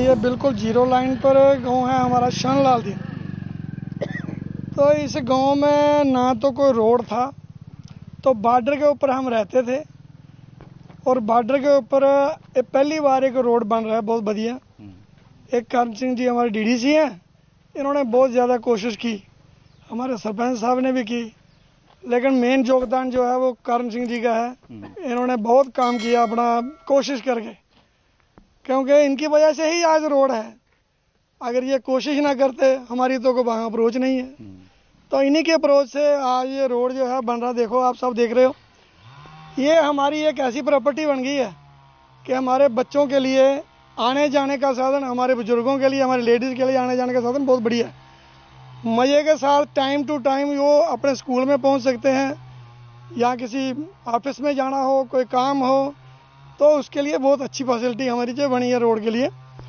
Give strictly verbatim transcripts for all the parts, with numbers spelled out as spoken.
ये बिल्कुल zero line पर गांव है हमारा शनलाल दिन। तो इस गांव में ना तो कोई रोड था, तो बॉर्डर के ऊपर हम रहते थे और बॉर्डर के ऊपर पहली बार एक रोड बन रहा है बहुत बढ़िया। एक करण सिंह जी हमारे डीडीसी हैं, इन्होंने बहुत ज़्यादा कोशिश की, हमारे सरपंच साहब ने भी की, लेकिन मेन योगदान जो है वो करण सिंह जी का है। इन्होंने बहुत काम किया अपना कोशिश करके, क्योंकि इनकी वजह से ही आज रोड है। अगर ये कोशिश ना करते हमारी तो कोई वहाँ अप्रोच नहीं है, तो इन्हीं के अप्रोच से आज ये रोड जो है बन रहा। देखो आप सब देख रहे हो, ये हमारी एक ऐसी प्रॉपर्टी बन गई है कि हमारे बच्चों के लिए आने जाने का साधन, हमारे बुजुर्गों के लिए, हमारे लेडीज़ के लिए आने जाने का साधन बहुत बढ़िया है। मज़े के साथ टाइम टू टाइम वो अपने स्कूल में पहुंच सकते हैं, या किसी ऑफिस में जाना हो, कोई काम हो, तो उसके लिए बहुत अच्छी फैसिलिटी हमारी जो बनी है रोड के लिए।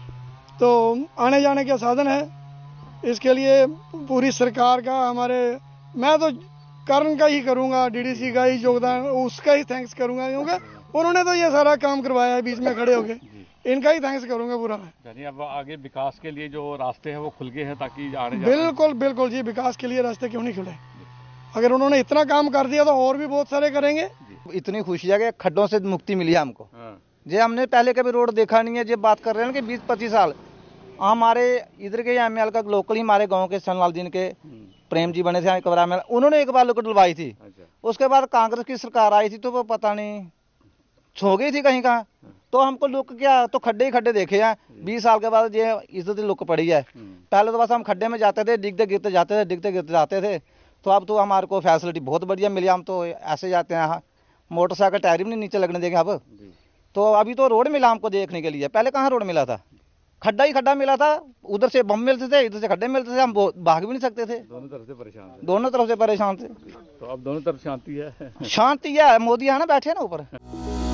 तो आने जाने का साधन है, इसके लिए पूरी सरकार का, हमारे, मैं तो करण का ही करूँगा, डीडीसी का ही योगदान, उसका ही थैंक्स करूँगा, क्योंकि उन्होंने तो ये सारा काम करवाया है बीच में खड़े होके, इनका ही थैंक्स करूँगा पूरा मैं। यानी अब आगे विकास के लिए जो रास्ते हैं वो खुल गए हैं ताकि आने जाने। बिल्कुल बिल्कुल जी, विकास के लिए रास्ते क्यों नहीं खुले? अगर उन्होंने इतना काम कर दिया तो और भी बहुत सारे करेंगे। इतनी खुशी है कि खड्डों से मुक्ति मिली है हमको। जे हमने पहले कभी रोड देखा नहीं है, जो बात कर रहे हैं कि बीस पच्चीस साल हमारे इधर के एम एल का लोकल ही हमारे गांव के शनलाल दिन के प्रेम जी बने थे कबरा में, उन्होंने एक बार लोग डलवाई थी। उसके बाद कांग्रेस की सरकार आई थी तो वो पता नहीं छो गई थी कहीं का, तो हमको लुक क्या, तो खड्डे ही खड्डे देखे हैं। बीस साल के बाद ये इज्जत लुक पड़ी है। पहले तो बस हम खड्डे में जाते थे, डिगते गिरते जाते थे, डिगते गिरते जाते थे। तो अब तो हमारे को फैसिलिटी बहुत बढ़िया मिली, हम तो ऐसे जाते हैं, मोटरसाइकिल टायर भी नहीं नीचे लगने देंगे अब। तो अभी तो रोड मिला हमको देखने के लिए, पहले कहाँ रोड मिला था, खड्डा ही खड्डा मिला था। उधर से बम मिलते थे, इधर से खड्डे मिलते थे, हम भाग भी नहीं सकते थे। दोनों तरफ से परेशान थे। दोनों तरफ से परेशान थे। तो अब दोनों तरफ शांति है। शांति है, मोदी है ना बैठे ना ऊपर।